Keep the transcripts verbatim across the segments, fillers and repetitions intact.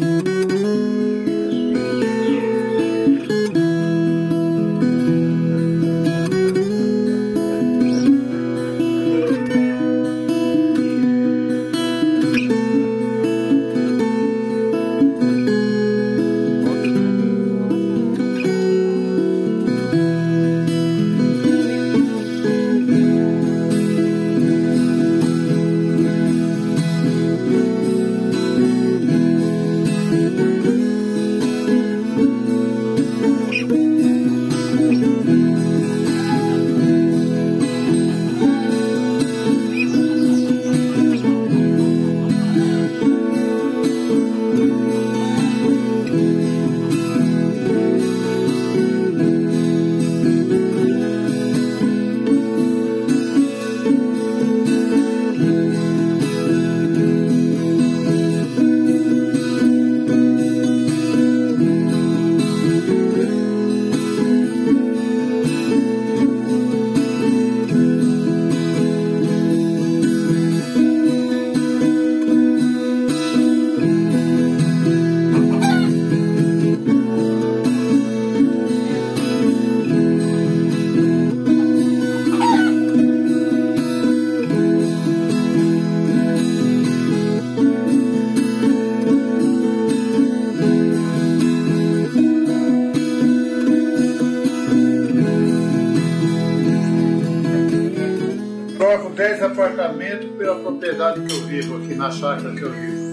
Troco dez apartamentos pela propriedade que eu vivo aqui, na chácara que eu vivo.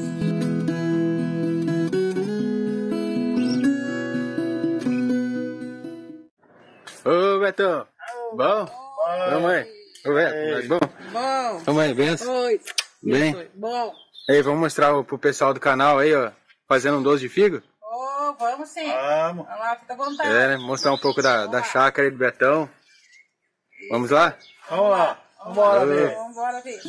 Ô Betão, bom? Ô mãe, ô Beto, bom? Bom. Ô mãe, benção? Oi. Bem? Bom. Aí, vamos mostrar pro pessoal do canal aí, ó, fazendo um doce de figo? Oh, vamos sim. Vamos. Vai lá, fica à vontade. É, né? Mostrar um pouco da, da chácara aí do Betão. Vamos lá? Vamos lá. Vamos embora ver. Vamos embora ver.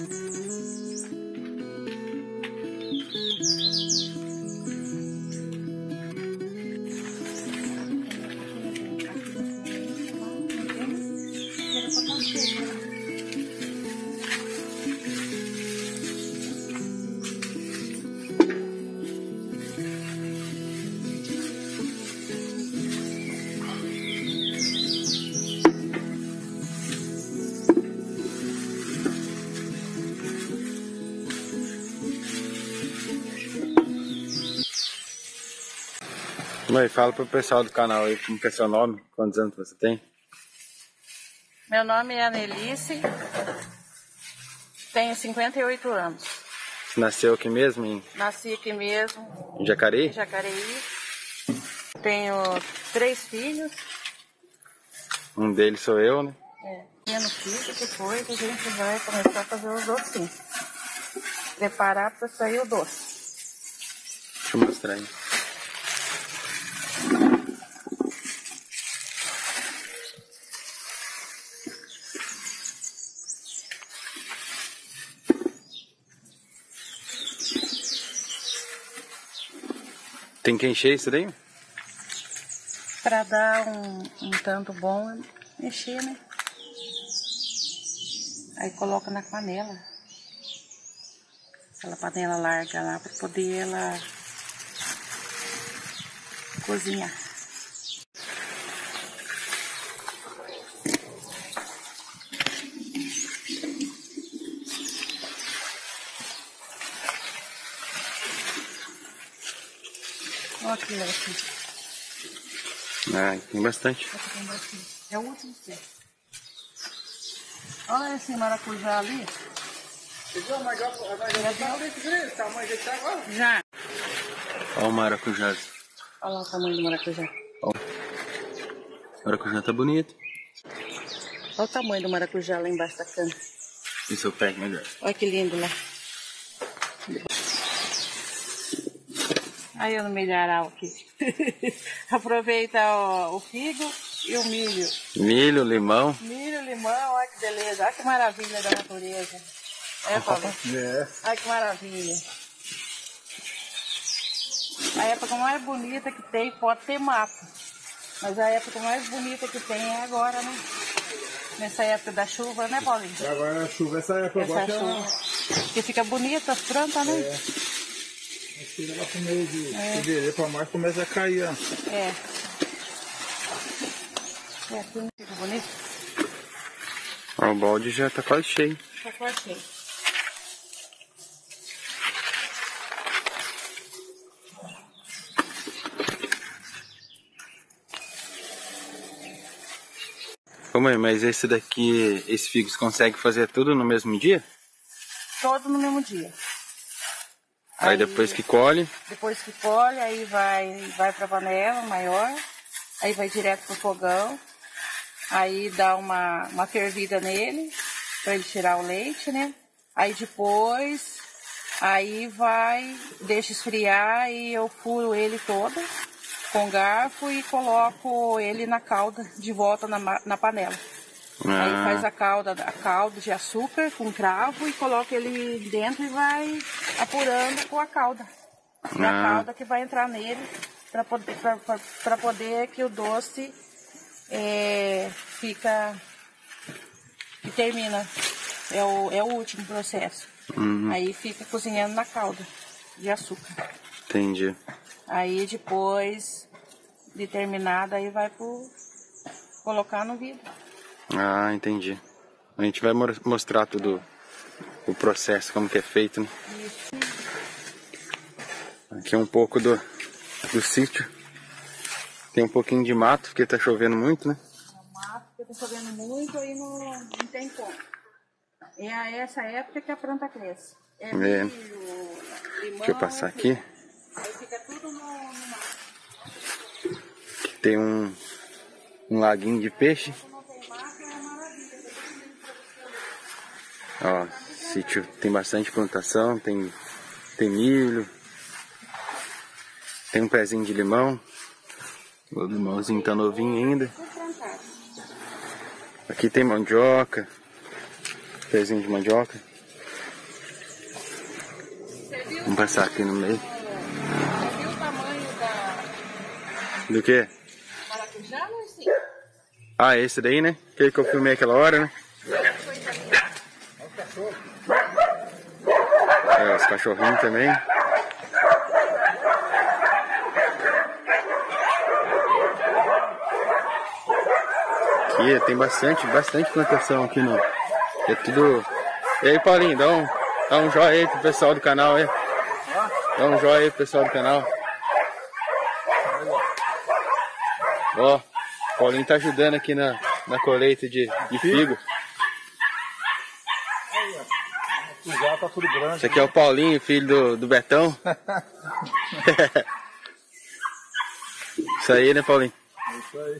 Mãe, fala pro pessoal do canal aí como que é seu nome, quantos anos você tem? Meu nome é Anelice, tenho cinquenta e oito anos. Você nasceu aqui mesmo, em Nasci aqui mesmo, em Jacareí? em Jacareí. Tenho três filhos. Um deles sou eu, né? É, menos filhos, depois a gente vai começar a fazer os docinhos. Preparar para sair o doce. Deixa eu mostrar aí. Tem que encher isso daí? Para dar um, um tanto bom, encher, né? Aí coloca na panela. Aquela panela larga lá para poder ela cozinhar. Olha que legal. Ah, tem bastante. É o último step. Olha esse maracujá ali. Já. Olha o maracujá. Olha lá o tamanho do maracujá. Ó. O maracujá tá bonito. Olha o tamanho do maracujá lá embaixo da cana. Isso eu pego melhor. Olha que lindo lá. Aí eu no milharal aqui. Aproveita o, o figo e o milho. Milho, limão. Milho, limão, olha que beleza. Olha que maravilha da natureza. É, Paulo? É. Olha que maravilha. A época mais bonita que tem, pode ter mato. Mas a época mais bonita que tem é agora, né? Nessa época da chuva, né, Paulinho? Agora a chuva, essa época Essa agora chuva. é... Que fica bonita as plantas, né? É. Chega lá pro meio de fevereiro pra março, começa a cair, ó. É. É, assim fica bonito. Ó, o balde já tá quase cheio. Tá quase cheio. Ô mãe, mas esse daqui, esse figo, você consegue fazer tudo no mesmo dia? Todo no mesmo dia. Aí, aí depois que colhe? Depois que colhe, aí vai, vai pra panela maior, aí vai direto pro fogão, aí dá uma, uma fervida nele, pra ele tirar o leite, né? Aí depois, aí vai, deixa esfriar e eu furo ele todo com garfo e coloco ele na calda de volta na, na panela. Ah. Aí faz a calda, a calda de açúcar com cravo e coloca ele dentro e vai apurando com a calda. E ah. a calda que vai entrar nele para poder, pra, pra, pra poder que o doce é, fica e termina. É o, é o último processo. Uhum. Aí fica cozinhando na calda de açúcar. Entendi. Aí depois de terminado, aí vai pro colocar no vidro. Ah, entendi. A gente vai mostrar tudo o processo, como que é feito, né? Isso. Aqui é um pouco do, do sítio. Tem um pouquinho de mato, porque tá chovendo muito, né? É mato, porque tá chovendo muito, aí não, não tem como. É a essa época que a planta cresce. É, é. Milho, limão, deixa eu passar aqui. Aí fica tudo no, no mato. Tem um, um laguinho de peixe. Ó, sítio tem bastante plantação, tem, tem milho, tem um pezinho de limão, o limãozinho tá novinho ainda. Aqui tem mandioca, pezinho de mandioca. Vamos passar aqui no meio. Você viu o tamanho da... Do que? Maracujá, não sim? Ah, esse daí, né? Aquele que eu filmei aquela hora, né? É, os cachorrinhos também. Aqui tem bastante, bastante plantação aqui no... É tudo... E aí, Paulinho, dá um, dá um joinha aí pro pessoal do canal aí. Dá um joinha aí pro pessoal do canal. Ó, o Paulinho tá ajudando aqui na, na colheita de, de figo. Já tá tudo grande. Esse aqui é o Paulinho, filho do, do Betão. Isso aí, né, Paulinho? É isso aí.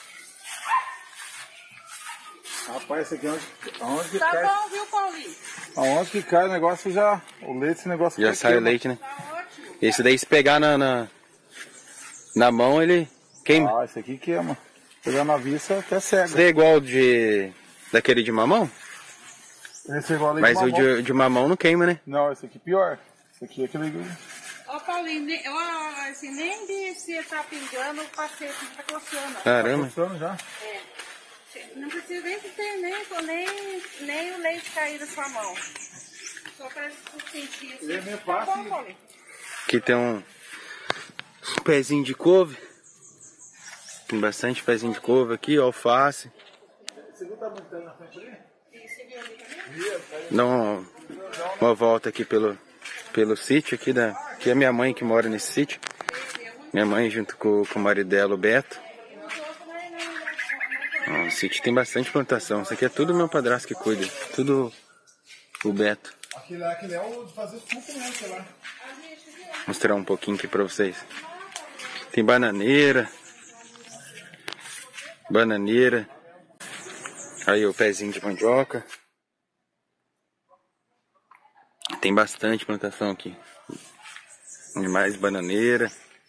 Rapaz, esse aqui onde, onde tá cai... Tá bom, viu, Paulinho? Aonde que cai o negócio já... O leite, esse negócio... Já sai o leite, né? Tá ótimo. Esse daí, se pegar na, na, na mão, ele queima. Ah, esse aqui queima. Pegar na vista, até cega. Esse daí é igual de... daquele de mamão? Esse é igual Mas de o de, de mamão não queima, né? Não, esse aqui pior. Esse aqui é aquele... Ó, Paulinho, nem, ó, assim, nem de se tá pingando, o passeio tá coçando. Caramba. Tá coçando já? É. Não precisa nem ter nem, nem, nem o leite cair da sua mão. Só para sentir assim. Ele é meio Tá fácil. bom, Paulinho. Aqui tem um pezinho de couve. Tem bastante pezinho de couve aqui, alface. Você viu o tamanho que tá na frente ali? Dá uma, uma volta aqui pelo, pelo sítio aqui da... Aqui é minha mãe que mora nesse sítio. Minha mãe junto com, com o marido dela, o Beto. Ó, o sítio tem bastante plantação. Isso aqui é tudo meu padrasto que cuida. Tudo o Beto. Aquele lá, aquele é o de fazer suco mesmo, sei lá. Vou mostrar um pouquinho aqui pra vocês. Tem bananeira. Bananeira. Aí o pezinho de mandioca. Tem bastante plantação aqui. E mais bananeira.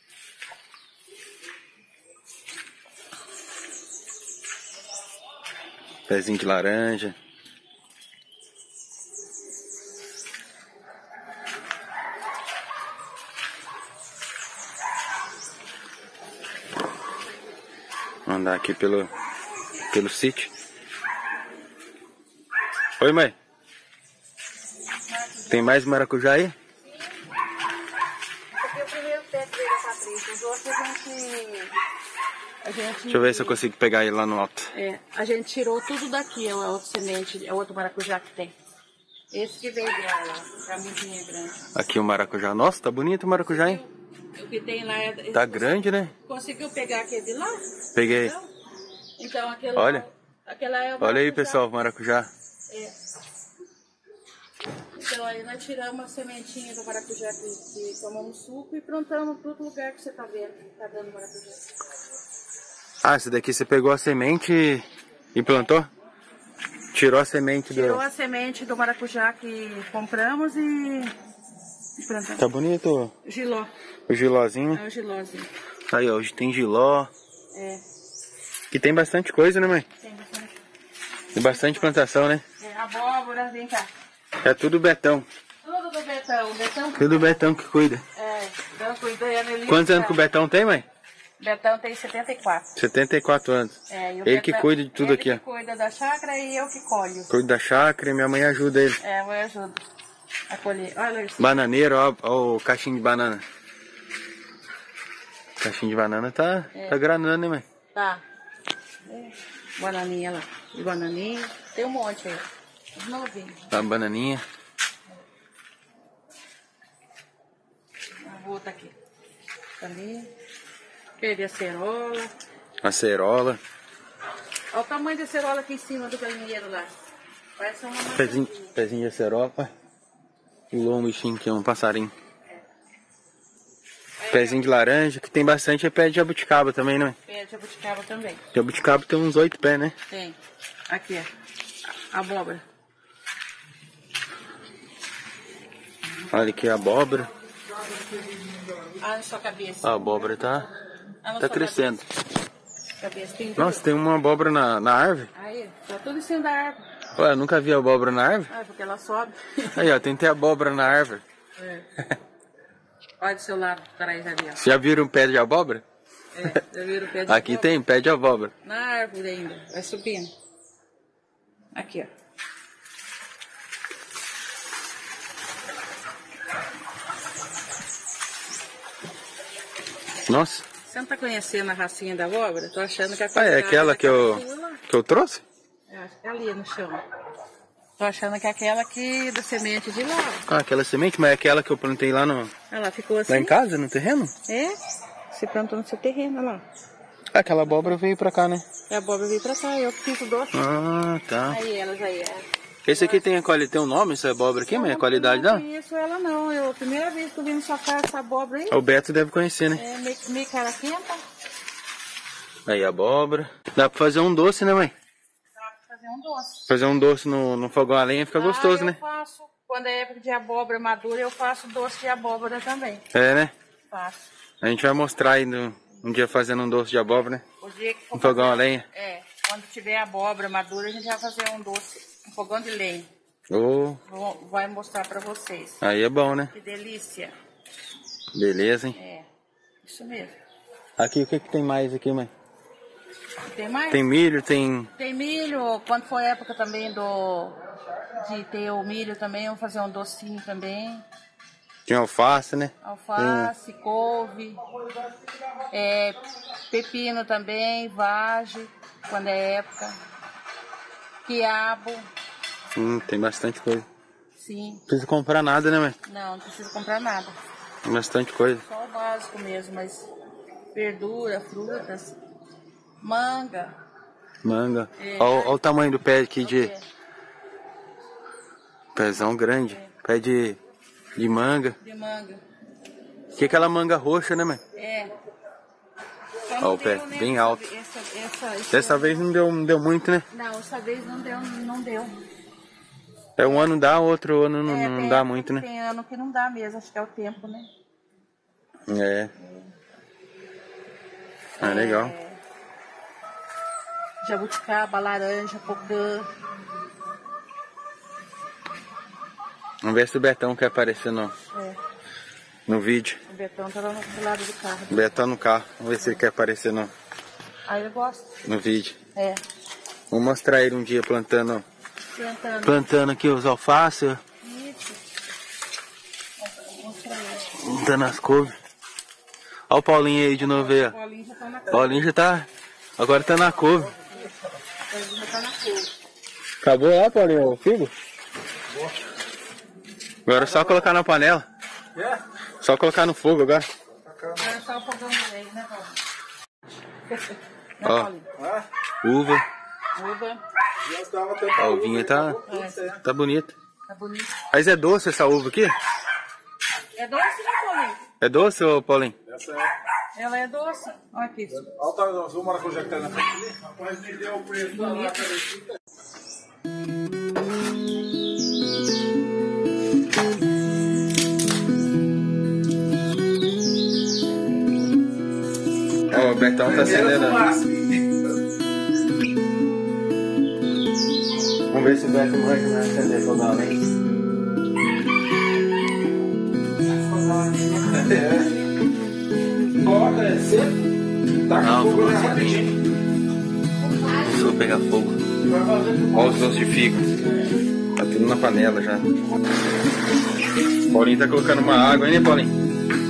Pezinho de laranja. Vou andar aqui pelo, pelo sítio. Oi, mãe. Tem mais maracujá aí? o primeiro pé que veio da Patrícia. Os outros a gente... A gente... Deixa eu ver se eu consigo pegar ele lá no alto. É, a gente tirou tudo daqui, é outra semente, é outro maracujá que tem. Esse que veio dela, a mudinha grande. Aqui o maracujá. Nossa, tá bonito o maracujá, hein? O que tem lá é... Tá grande, né? Conseguiu pegar aquele de lá? Peguei. Então, então aquele Olha. lá, aquela é o Olha aí, maracujá. pessoal, o maracujá. É. Então aí nós tiramos a sementinha do maracujá que, que tomamos suco e plantamos para outro lugar que você tá vendo, que tá dando maracujá. Ah, esse daqui você pegou a semente e plantou? Tirou a semente do... Tirou a semente do maracujá que compramos e, e plantamos. Tá bonito Giló. o gilózinho. É o gilózinho. Aí, ó, hoje tem giló. É. E tem bastante coisa, né, mãe? Tem bastante. Tem bastante plantação, né? É, abóbora, vem cá. É tudo Betão. Tudo do Betão. Betão Tudo Betão que cuida. É, então cuida e a Nelly. Quantos anos que o Betão tem, mãe? Betão tem setenta e quatro. setenta e quatro anos. É, e o Ele que Betão- cuida de tudo ele aqui, ó. que cuida da chácara e eu que colho. Cuida da chácara e minha mãe ajuda ele. É, eu ajudo a colher. Olha isso. Bananeiro, ó, ó o caixinho de banana. O caixinho de banana tá, É. tá granando, né, mãe? Tá. É. Bananinha lá. E bananinha. Tem um monte aí. Os novinhos. Tá bananinha. A outra aqui. Tá ali. Perdi a cerola. Acerola. Olha o tamanho da cerola aqui em cima do galinheiro lá. Parece uma Pezinho, maçãzinha. pezinho de acerola. Ué. Pulou um bichinho aqui, um passarinho. Pezinho de laranja, que tem bastante, é pé de jabuticaba também, né, mãe? Pé de jabuticaba também. Jabuticaba tem uns oito pés, né? Tem. Aqui, ó. Abóbora. Olha aqui a abóbora. Ah, na sua cabeça. A abóbora tá, Ah, na tá sua crescendo. Cabeça. Tem Nossa, tem uma abóbora na, na árvore. Aí, tá tudo em cima da árvore. Ué, eu nunca vi abóbora na árvore. Ah, porque ela sobe. Aí, ó, tem até abóbora na árvore. É. Olha do seu lado, atrás ali, ó. Já viram um pé de abóbora? É, já viram o pé de Aqui abóbora? tem pé de abóbora. Na árvore ainda, vai subindo. Aqui, ó. Nossa. Você não tá conhecendo a racinha da abóbora? Tô achando que a Ah, é qualidade aquela que eu, daquela lá. que eu trouxe? É, acho que é ali no chão. Tô achando que é aquela que da semente de lá. Ah, aquela semente, mas é aquela que eu plantei lá, no, Ela ficou assim. lá em casa, no terreno? É? Você plantou no seu terreno, olha lá. Ah, aquela abóbora veio pra cá, né? E a abóbora veio pra cá, eu que fiz o doce. Ah, tá. Aí elas aí, é. Esse aqui tem, a quali... tem um nome, essa abóbora aqui, mas a qualidade não dá? Não conheço ela não, eu, a primeira vez que eu vim na sua casa essa abóbora aí. O Beto deve conhecer, né? É meio, meio caraquenta. Aí, abóbora. Dá pra fazer um doce, né, mãe? Dá pra fazer um doce. Fazer um doce no, no fogão a lenha fica gostoso, ah, eu né? faço, quando é época de abóbora madura, eu faço doce de abóbora também. É, né? Faço. A gente vai mostrar aí no, um dia fazendo um doce de abóbora, né? O dia que for Um fogão fazer- a lenha. É, quando tiver abóbora madura, a gente vai fazer um doce, um fogão de lenha. Oh, Vou, vai mostrar pra vocês. aí é bom, né? Que delícia. Beleza, hein? É, isso mesmo. Aqui, o que que tem mais aqui, mãe? Tem mais? Tem milho, tem... Tem milho, quando for época também do de ter o milho também, eu vou fazer um docinho também. Tem alface, né? Alface, couve, é, pepino também, vagem, quando é época. Quiabo, Hum, tem bastante coisa. sim. Não precisa comprar nada, né, mãe? Não, não precisa comprar nada. Tem bastante coisa. Só o básico mesmo, mas verdura, frutas, manga. Manga. É. Olha o tamanho do pé aqui de... É, Pezão grande. Pé de, de manga. de manga. Que é aquela manga roxa, né, mãe? É. Só Ó, não o pé, deu, né, bem essa- alto. Essa, essa, esse Dessa ano. vez não deu, não deu muito, né? Não, essa vez não deu, não deu. É um ano dá, outro ano não, É, não tem dá ano- muito, né? Tem ano que não dá mesmo, acho que é o tempo, né? É. Ah, legal. É, jabuticaba, laranja, pocã. Vamos ver se o Betão quer aparecer no, É, no vídeo. o Betão tá lá no do lado do carro. O Betão no carro. Vamos ver se ele quer aparecer no, Aí eu gosto. no vídeo. É, Vou mostrar ele um dia plantando, plantando. plantando aqui os alfaces, Isso. Mostra aí. plantando as couves. Olha o Paulinho aí de novo aí, ó. Paulinho já tá na couve. Paulinho já tá. Agora tá na couve. Paulinho já tá na couve. Acabou lá, Paulinho, o figo? Agora é só colocar na panela. É? Só colocar no fogo agora. Agora é só o fogão direito, né, Paulinho? Né, Ó. Paulinho? Uva. Uva. Ó, o vinho tá, É, tá bonito. tá bonito. Mas é doce essa uva aqui? É doce, né, Paulinho? É doce, ô Paulinho? Essa é. Ela é doce. Olha aqui. Olha o maracujá que tá na frente ali. Rapaz, me deu o preço da lata. Ó, o Betão tá acendendo. Vamos ver se o Beto manja vai acender o fogão, hein? Bota, é seco. Tá Não, com fogo fogo na Começou a pegar fogo. Olha os doces de figo. Tá tudo na panela já. Paulinho tá colocando uma água aí, né, Paulinho?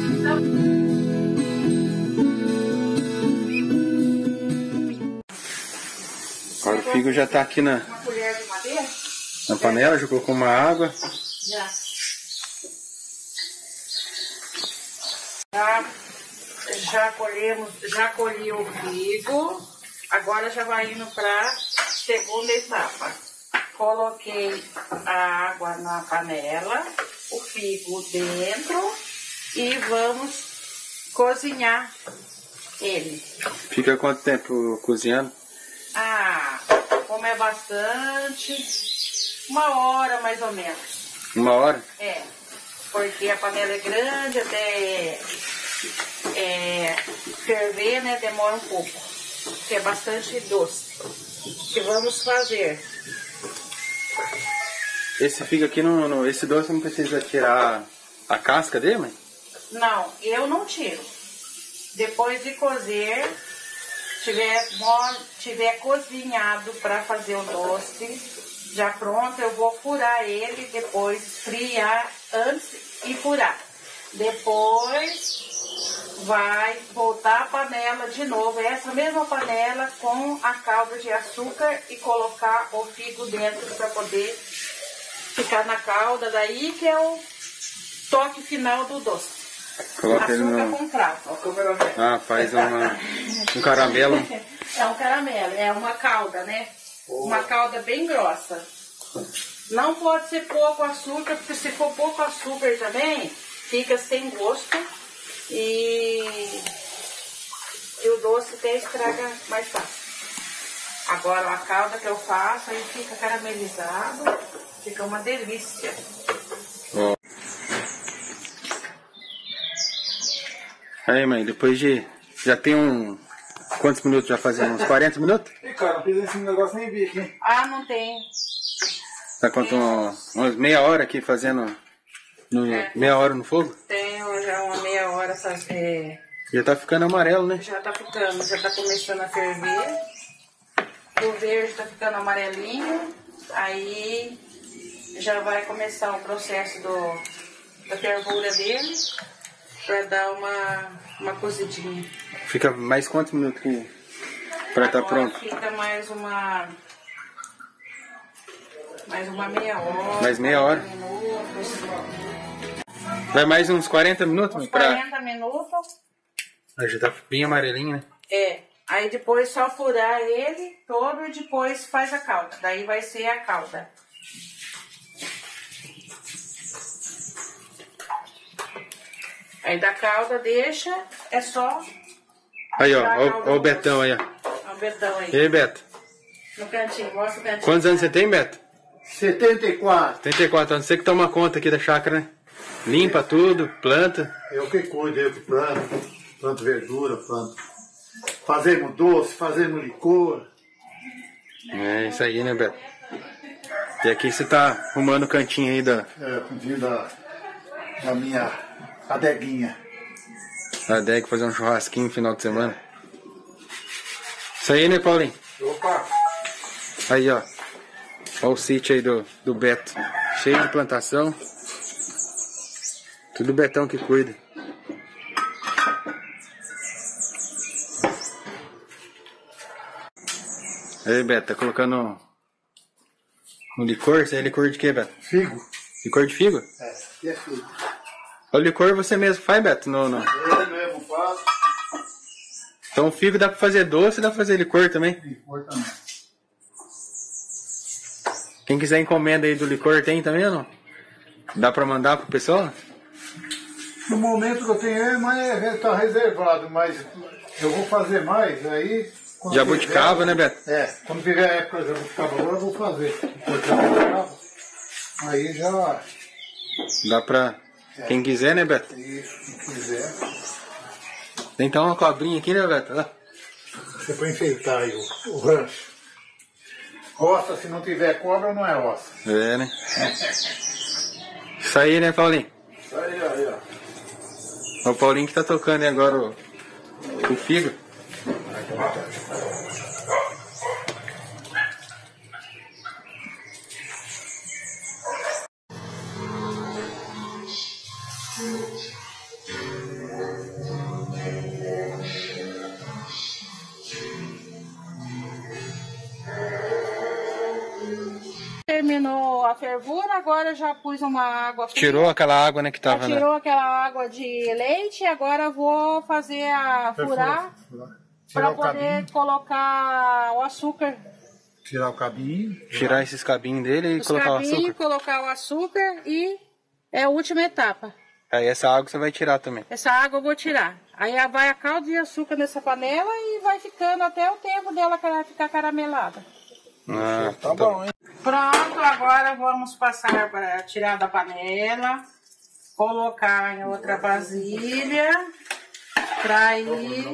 Agora o figo já tá aqui na, Uma colher de madeira? na panela, já colocou uma água. Já. Já, já colhemos, já colhi o figo. Agora já vai indo para segunda etapa. Coloquei a água na panela, o figo dentro e vamos cozinhar ele. Fica quanto tempo cozinhando? Ah, como é bastante, uma hora mais ou menos. Uma hora? É, porque a panela é grande, até é, ferver, né, demora um pouco, porque é bastante doce. O que vamos fazer? Esse figo aqui, não, não, esse doce não precisa tirar a casca dele, mãe? Não, eu não tiro. Depois de cozer, tiver, mo- tiver cozinhado para fazer o doce, já pronto, eu vou furar ele, depois esfriar antes e furar. Depois vai voltar a panela de novo, essa mesma panela com a calda de açúcar e colocar o figo dentro para poder ficar na calda, daí que é o toque final do doce. Coloca ele Açúcar no... com cravo. Ah, faz uma, um caramelo. É um caramelo, é uma calda, né? Uma calda bem grossa. Não pode ser pouco açúcar, porque se for pouco açúcar também, fica sem gosto e, e o doce até estraga mais fácil. Agora a calda que eu faço, aí fica caramelizado, fica uma delícia. Ó. Aí, mãe, depois de... Já tem um... Quantos minutos já fazendo? Uns quarenta minutos? Ih, cara, não fiz esse negócio nem vi aqui. Ah, não tem. Tá quanto? Um, umas meia hora aqui fazendo... No, É. Meia hora no fogo? Tem já uma meia hora, faz- é, Já tá ficando amarelo, né? já tá ficando, já tá começando a ferver. O verde tá ficando amarelinho. Aí já vai começar o processo do, da fervura dele para dar uma, uma cozidinha. Fica mais quantos minutos que... Pra tá Agora pronto? fica mais uma mais uma meia hora. Mais meia hora. quarenta minutos. Vai mais uns quarenta minutos, mãe? Uns Pra... quarenta minutos. Ah, já tá bem amarelinho, né? É. Aí depois só furar ele todo e depois faz a calda. Daí vai ser a calda. Aí da calda deixa, é só Aí, ó, tirar a ó, calda ó o do Betão aí, ó. doce. Ó o Betão aí. E aí, Beto? No cantinho, mostra o cantinho. Quantos anos você tem, Beto? setenta e quatro. trinta e quatro anos. Você que toma conta aqui da chácara, né? Limpa tudo, planta. Eu que cuido, eu que planto. Planto verdura, planto. Fazemos doce, fazemos licor. É isso aí, né, Beto? E aqui você tá arrumando o cantinho aí da, É, cuidinho da, da minha adeguinha. da adega, fazer um churrasquinho no final de semana. Isso aí, né, Paulinho? Opa! Aí, ó. Olha o sítio aí do, do Beto. Cheio de plantação. Tudo o Betão que cuida. Aí, Beto, tá colocando um licor? Isso aí é licor de quê, Beto? Figo. Licor de figo? É, aqui é figo. O licor você mesmo faz, Beto? Não, não. Eu mesmo faço. Então o figo dá pra fazer doce e dá pra fazer licor também? Licor também. Quem quiser encomenda aí do licor tem também ou não? Dá pra mandar pro pessoal? No momento que eu tenho é, mas tá reservado, mas eu vou fazer mais, aí... Jabuticaba, tiver, né, Beto? É, quando tiver a época de jabuticaba agora eu vou fazer. Jabuticaba, aí já... Dá pra... É. Quem quiser, né, Beto? Isso, quem quiser. Tem então uma cobrinha aqui, né, Beto? Olha. Você pode enfeitar aí o, o rancho. Roça, se não tiver cobra, não é roça. É, né? Isso aí, né, Paulinho? Isso aí, aí, ó. O Paulinho que tá tocando aí agora o, o figo. Terminou a fervura, agora eu já pus uma água fria. Tirou aquela água, né, que tava... Já tirou né? aquela água de leite, agora eu vou fazer a furar para poder cabinho. Colocar o açúcar. Tirar o cabinho. Tirar esses cabinhos dele e Os colocar cabinho, o açúcar. Colocar o açúcar e é a última etapa. Aí essa água você vai tirar também. Essa água eu vou tirar. Aí vai a calda de açúcar nessa panela e vai ficando até o tempo dela ficar caramelada. Ah, tá bom, hein? Pronto, agora vamos passar para tirar da panela, colocar em outra vasilha, para ir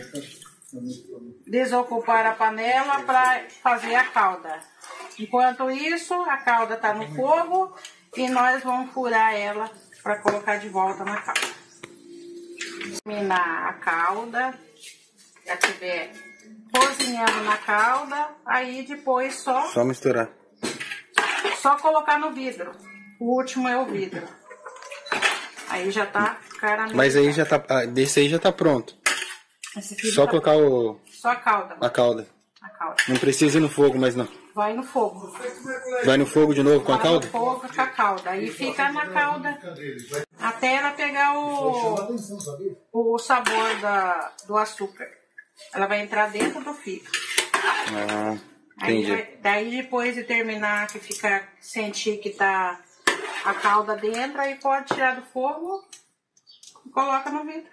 desocupar a panela para fazer a calda. Enquanto isso, a calda está no fogo e nós vamos furar ela para colocar de volta na calda. Terminar a calda, já tiver cozinhando na calda, aí depois só... Só misturar. Só colocar no vidro. O último é o vidro. Aí já tá caramelizado. Mas aí já tá... Ah, desse aí já tá pronto. Só tá colocar o... Só a calda. A calda. A calda. Não precisa ir no fogo, mas não. Vai no fogo. Vai no fogo de novo com a Vai calda? no fogo com a calda. Aí fica na calda. Até ela pegar o... O sabor da, do açúcar. Ela vai entrar dentro do figo. Ah, entendi. Aí, daí depois de terminar, que fica, sentir que tá a calda dentro, aí pode tirar do fogo e coloca no vidro.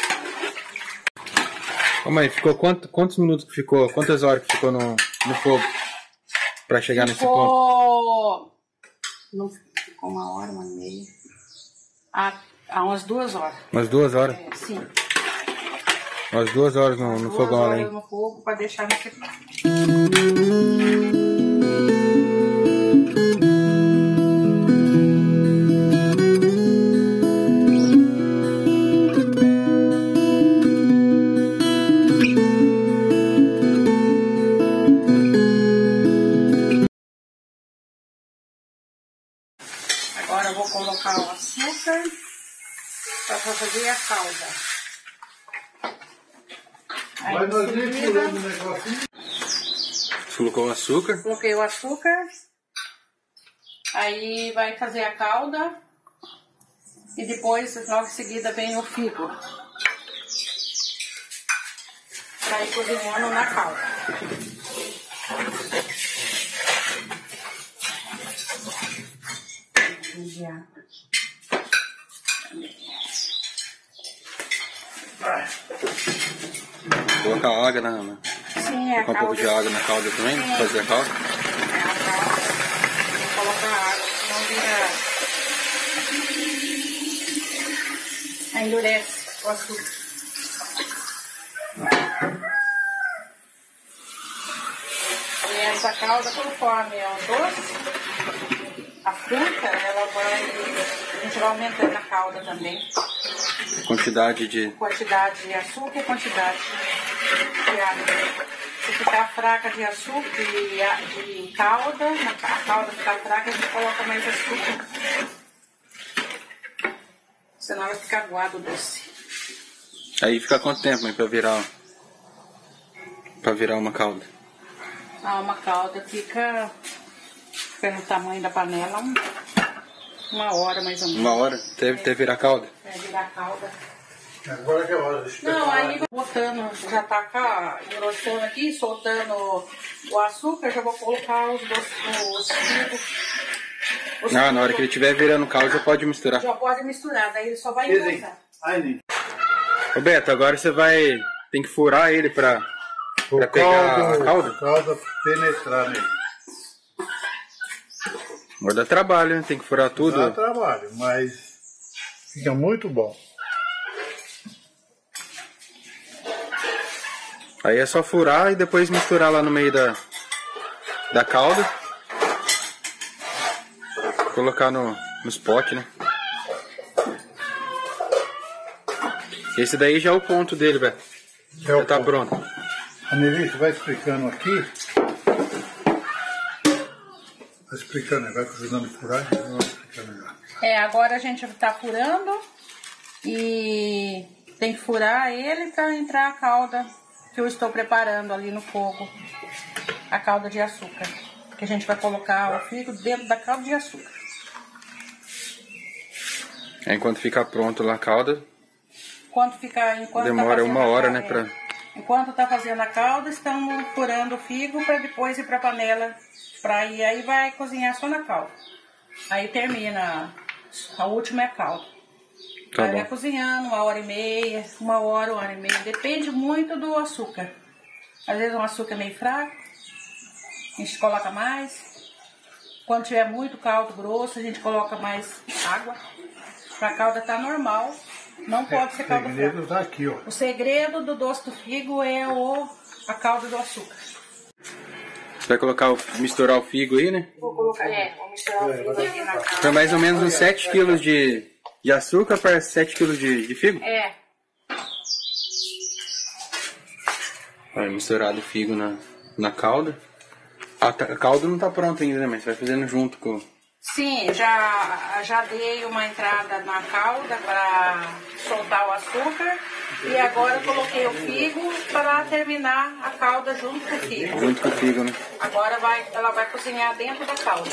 Ô mãe, ficou quanto, quantos minutos que ficou? Quantas horas que ficou no, no fogo? Pra chegar ficou... nesse ponto? Não ficou uma hora, uma meia. Há, há umas duas horas. Umas duas horas? É, sim. Umas duas horas no, no fogão horas além. no fogo para deixar no secar. Agora eu vou colocar o açúcar para fazer a calda. Aí, mas nós nem furamos o negocinho. Você colocou o açúcar? Coloquei o açúcar. Aí vai fazer a calda. E depois, logo em seguida, vem o figo. Pra ir cozinhando na calda. Já. Colocar água na... na... Sim, é a calda. Um pouco de água na calda também, sim, fazer a calda? É a calda. Colocar água, senão vira... endurece o açúcar. E essa calda, conforme é o doce, a fruta, ela vai... A gente vai aumentando a calda também. Quantidade de... Quantidade de açúcar e quantidade de água. Se ficar fraca de açúcar e de calda, a calda ficar fraca, a gente coloca mais açúcar. Senão ela fica aguado doce. Aí fica quanto tempo, mãe, pra virar... pra virar uma calda? Ah, uma calda fica, pelo tamanho da panela, um, uma hora mais ou menos. Uma hora? Até, até virar calda? É, virar calda. Agora que é hora de Não, aí botando, já tá cá, engrossando aqui, soltando o açúcar, já vou colocar os os figos. Ah, na hora que ele estiver virando caldo já pode misturar. Já pode misturar, daí ele só vai engrossar. Ô Beto, agora você vai... Tem que furar ele pra, pra pegar a calda? A calda penetrar nele. Agora dá trabalho, né? Tem que furar tudo. Dá trabalho, mas fica muito bom. Aí é só furar e depois misturar lá no meio da, da calda. Colocar no, nos potes, né? Esse daí já é o ponto dele, velho. Já, já tá ponto. Pronto. A Nelly, você vai explicando aqui. Vai explicando, vai ajudando a furar. Vai explicando melhor. É, agora a gente tá furando e tem que furar ele para entrar a calda que eu estou preparando ali no fogo, a calda de açúcar, que a gente vai colocar o figo dentro da calda de açúcar. É, enquanto ficar pronto lá a calda, enquanto fica, enquanto demora tá uma hora, a, né? É, pra... Enquanto tá fazendo a calda, estamos furando o figo para depois ir para a panela, para ir aí vai cozinhar só na calda. Aí termina, a última é a calda. Tá Aí bom. vai cozinhando uma hora e meia, uma hora, uma hora e meia. Depende muito do açúcar. Às vezes um açúcar meio fraco, a gente coloca mais. Quando tiver muito caldo grosso, a gente coloca mais água. Pra calda tá normal, não pode ser calda fraca. O segredo tá aqui, ó. O segredo do doce do figo é o, a calda do açúcar. Você vai colocar o, misturar o figo aí, né? Vou colocar, é, vou misturar o figo aqui na calda. Foi mais ou menos uns sete quilos de... De açúcar para sete quilos de, de figo? É. Vai misturado o figo na, na calda. A, a calda não tá pronta ainda, né? Mas vai fazendo junto com... Sim, já, já dei uma entrada na calda para soltar o açúcar. E agora eu coloquei o figo para terminar a calda junto com o figo. Junto com o figo, né? Agora vai, ela vai cozinhar dentro da calda.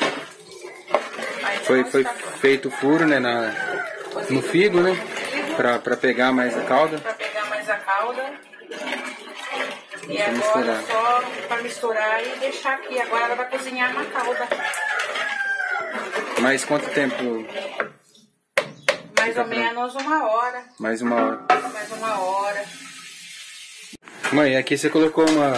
Foi, foi feito o furo, né, na, no figo, né, pra, pra pegar mais a calda. Pra pegar mais a calda. E agora só pra misturar e deixar aqui. Agora ela vai cozinhar na calda. Mais quanto tempo? Mais ou menos uma hora. Mais uma hora. Mais uma hora. Mãe, aqui você colocou uma...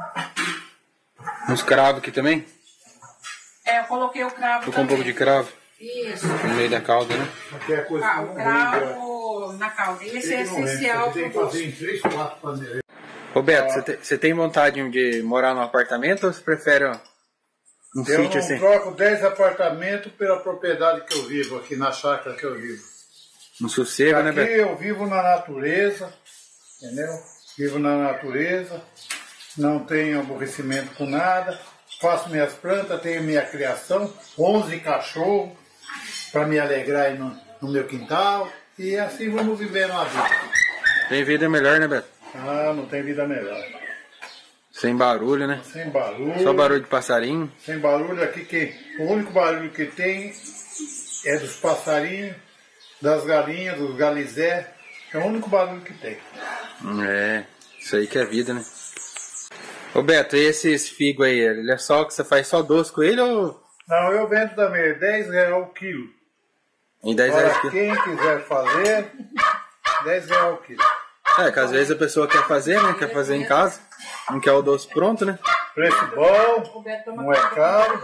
uns cravos aqui também? É, eu coloquei o cravo Colocou um pouco de cravo? Isso. No meio da calda, né? Ah, o cravo na calda. Esse é essencial pro doce. Roberto, você, te, você tem vontade de morar num apartamento ou você prefere ó, um eu sítio assim? Eu troco dez apartamentos pela propriedade que eu vivo, aqui na chácara que eu vivo. Um sossego, aqui, né, Beto? Aqui eu vivo na natureza, entendeu? Vivo na natureza, não tenho aborrecimento com nada. Faço minhas plantas, tenho minha criação, onze cachorros para me alegrar aí no, no meu quintal. E assim vamos vivendo a vida. Tem vida melhor, né, Beto? Ah, não tem vida melhor. Sem barulho, né? Sem barulho. Só barulho de passarinho. Sem barulho. Aqui que o único barulho que tem é dos passarinhos, das galinhas, dos galizé. É o único barulho que tem. É, isso aí que é vida, né? Ô Beto, e esses figos aí, ele é só que você faz só doce com ele ou... Não, eu vendo também, dez reais o quilo. Em dez reais o Para quilo? quem quiser fazer, dez reais o quilo. É, que às vezes a pessoa quer fazer, né? Quer fazer em casa. Não quer o doce pronto, né? Preço bom, não é caro.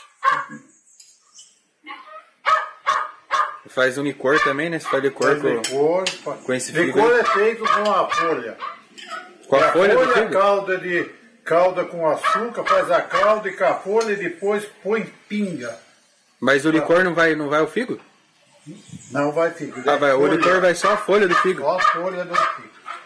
Faz um licor também, né? Você faz licor, Faz licor com, com esse figo. Licor é feito com a folha. Com a, a folha, folha do figo? calda de... Calda com açúcar, faz a calda e com a folha e depois põe pinga. Mas o licor não vai, não vai o figo? Não vai figo. Ah, vai, o licor vai só a folha do figo. Só a folha do figo.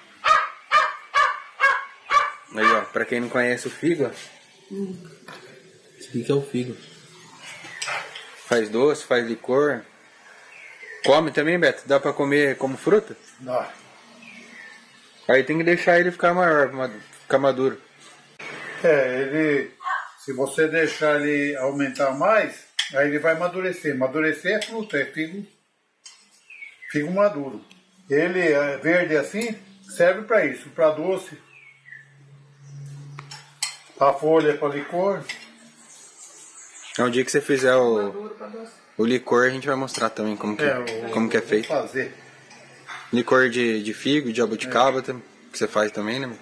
Aí, ó, pra quem não conhece o figo, ó. Hum. Esse aqui que é o figo. Faz doce, faz licor. Come também, Beto? Dá pra comer como fruta? Dá. Aí tem que deixar ele ficar maior, ficar maduro. É, ele, se você deixar ele aumentar mais, aí ele vai amadurecer. Amadurecer é fruta, é figo, figo maduro. Ele é verde assim, serve para isso, para doce. A folha é para licor. No dia que você fizer o, o licor, a gente vai mostrar também como que é, o, como que é feito. Fazer. Licor de, de figo, de jabuticaba, é. que você faz também, né?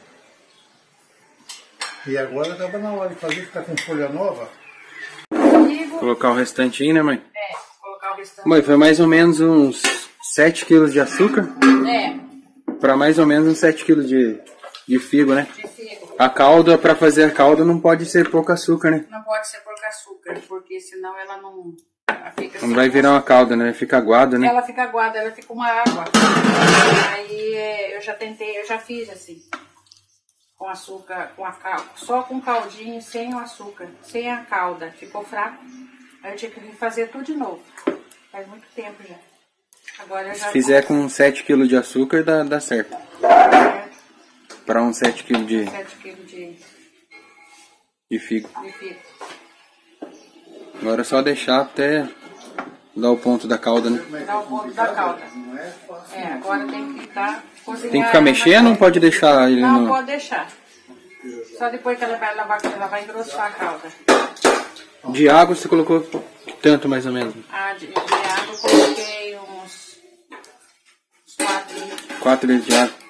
E agora estava na hora de fazer, que tá com folha nova. Colocar o restante aí, né, mãe? É, colocar o restante. Mãe, foi mais ou menos uns sete quilos de açúcar. É. Para mais ou menos uns sete quilos de, de figo, né? De figo. A calda, para fazer a calda, não pode ser pouco açúcar, né? Não pode ser pouco açúcar, porque senão ela não... Ela fica assim, não vai virar uma calda, né? Fica aguada, né? Ela fica aguada, ela fica uma água. Aí eu já tentei, eu já fiz assim. Com açúcar, com a calda, só com caldinho, sem o açúcar, sem a calda. Ficou fraco. Aí eu tinha que fazer tudo de novo. Faz muito tempo já. Agora eu já... Se fizer com sete quilos de açúcar, dá, dá certo. É. Para uns sete quilos de... sete quilos de... de figo. De figo. Agora é só deixar até dar o ponto da calda, né? Dar o ponto da calda. É, agora tem que estar cozinhando. Tem que ficar mexendo ou não pode deixar ele Não, no... pode deixar. Só depois que ela vai lavar, ela vai engrossar a calda. De água você colocou tanto mais ou menos? Ah, de, de água eu coloquei uns, uns quatro litros. quatro litros de água.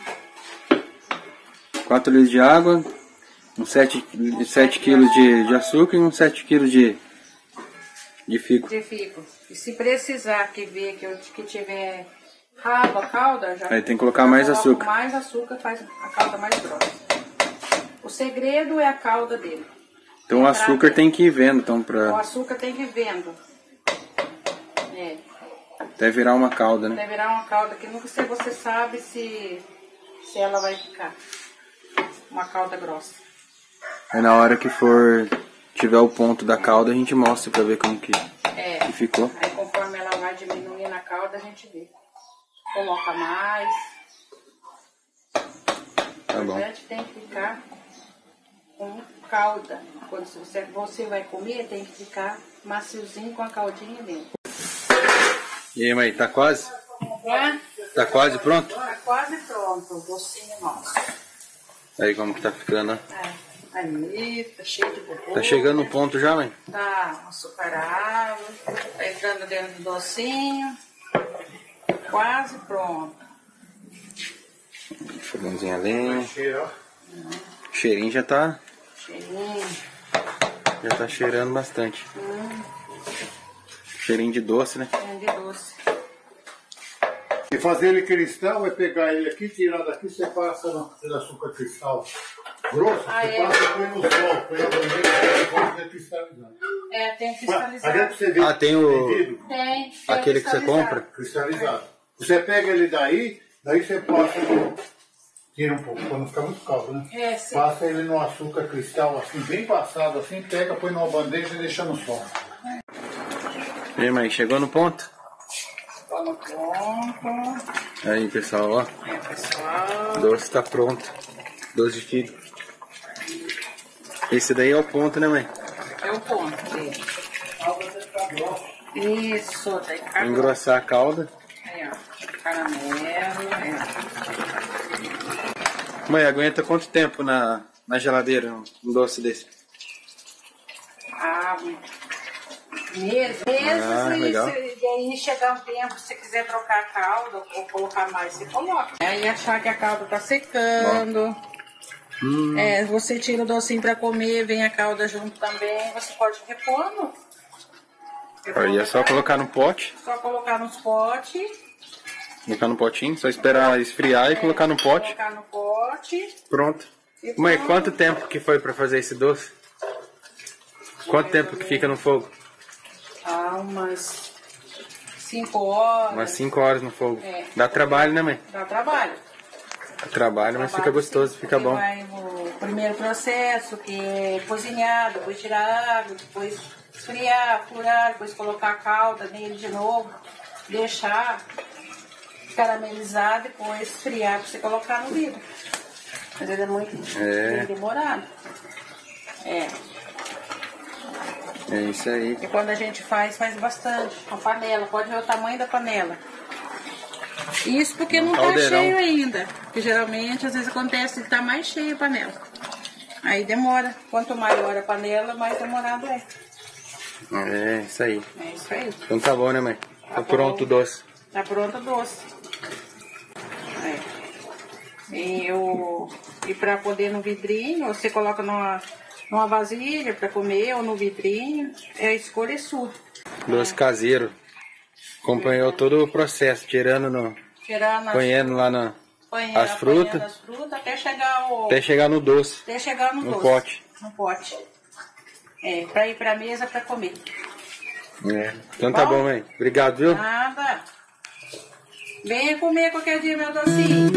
quatro litros de água, uns sete quilos de, de açúcar e uns sete quilos de, de figo. De figo. E se precisar que ver que, eu, que tiver ralo a calda, já aí tem que colocar mais açúcar. Mais açúcar faz a calda mais grossa. O segredo é a calda dele. Então o açúcar tem que ir vendo, então pra... O açúcar tem que ir vendo. É. Até virar uma calda, né? Até virar uma calda que nunca você sabe se, se ela vai ficar uma calda grossa. Aí na hora que for tiver o ponto da calda, a gente mostra pra ver como que, é. que ficou. Aí conforme ela vai diminuindo a calda, a gente vê. Coloca mais. Tá bom. A gente tem que ficar com calda. Quando você, você vai comer, tem que ficar maciozinho com a caldinha dentro. E aí, mãe, tá quase? É? Tá quase pronto? Tá quase pronto o docinho nosso. Aí como que tá ficando, né? É. Aí, tá cheio de bobo. Tá chegando no ponto já, mãe? Tá açucarado. Tá entrando dentro do docinho. Quase pronto. Fogãozinho a lenha. Cheiro, O cheirinho já tá... Cheirinho. Já tá cheirando bastante. Hum. Cheirinho de doce, né? Cheirinho de doce. E fazer ele cristal é pegar ele aqui, tirar daqui, você passa no açúcar cristal grosso, Ah, você é? passa e põe no sol, põe na bandeja e põe ele cristalizado. É, tem Aí cristalizado. você vê, Ah, tem o- vidro Tem. tem Aquele que você cristalizado. compra? cristalizado. Você pega ele daí, daí você passa no... Tira um pouco, para não ficar muito caldo, né? É, sim. Passa ele no açúcar cristal, assim, bem passado, assim, pega, põe numa bandeja e deixa no sol. E aí, mãe, chegou no ponto? Tá no ponto. Aí, pessoal, ó. É, pessoal. O doce tá pronto. Doce de figo. Esse daí é o ponto, né, mãe? É o ponto dele. Isso, tá Pra engrossar a calda. Aí, ó. Caramelo. É. Mãe, aguenta quanto tempo na, na geladeira um doce desse? Ah, meses. Meses Ah, e, legal. se, e aí chegar um tempo, se você quiser trocar a calda ou colocar mais, você coloca. Aí achar que a calda tá secando. Hum. É, você tira o docinho pra comer, vem a calda junto também, você pode repondo. Aí é só colocar no pote. Só colocar nos potes. Colocar no potinho, só esperar esfriar e É, colocar no pote. Colocar no pote. Pronto. E Mãe, pronto. quanto tempo que foi pra fazer esse doce? Quanto tempo que fica no fogo? Ah, umas cinco horas. Umas cinco horas no fogo. É. Dá trabalho, né, mãe? Dá trabalho. Dá trabalho, mas fica Trabalho, gostoso, sim, fica porque bom. Vai o primeiro processo, que é cozinhar, depois tirar água, depois esfriar, furar, depois colocar a calda nele de novo, deixar caramelizar, depois esfriar para você colocar no vidro. Mas ele é muito É. bem demorado. É. É isso aí. E quando a gente faz, faz bastante. A panela, pode ver o tamanho da panela. Isso porque não tá Caldeirão. cheio ainda. Porque geralmente, às vezes acontece que tá mais cheia a panela. Aí demora. Quanto maior a panela, mais demorado é. É isso aí. É isso aí. Então tá bom, né, mãe? Tá, Tá pronto o bom. doce. Tá pronto o doce. É. E, eu, e para poder no vidrinho, você coloca numa, numa vasilha para comer ou no vidrinho. É a escolha é sua. Doce caseiro. Acompanhou todo o processo, tirando no. Tirando as, Ponhando lá na, apanhando- as frutas. apanhando as frutas até chegar o, Até chegar no doce. até chegar no, no doce. pote. No pote. É, para ir para a mesa para comer. É. Então tá Bom? bom, mãe. Obrigado, viu? Nada. Venha comer qualquer dia, meu docinho.